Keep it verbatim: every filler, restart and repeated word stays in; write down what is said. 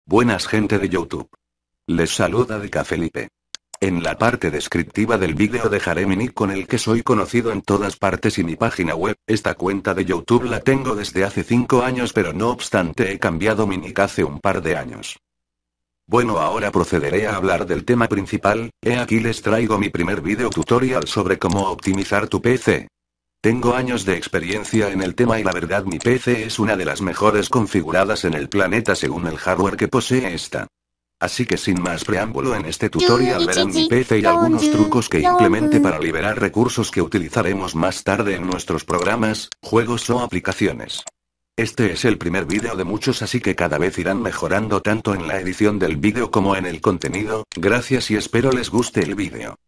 Buenas gente de YouTube. Les saluda Deca Felipe. En la parte descriptiva del vídeo dejaré mi nick con el que soy conocido en todas partes y mi página web. Esta cuenta de YouTube la tengo desde hace cinco años, pero no obstante he cambiado mi nick hace un par de años. Bueno, ahora procederé a hablar del tema principal. He aquí les traigo mi primer vídeo tutorial sobre cómo optimizar tu P C. Tengo años de experiencia en el tema y la verdad mi P C es una de las mejores configuradas en el planeta según el hardware que posee esta. Así que sin más preámbulo, en este tutorial verán mi P C y algunos trucos que implemente para liberar recursos que utilizaremos más tarde en nuestros programas, juegos o aplicaciones. Este es el primer vídeo de muchos, así que cada vez irán mejorando tanto en la edición del vídeo como en el contenido. Gracias y espero les guste el vídeo.